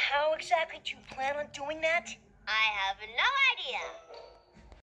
how exactly do you plan on doing that? I have no idea.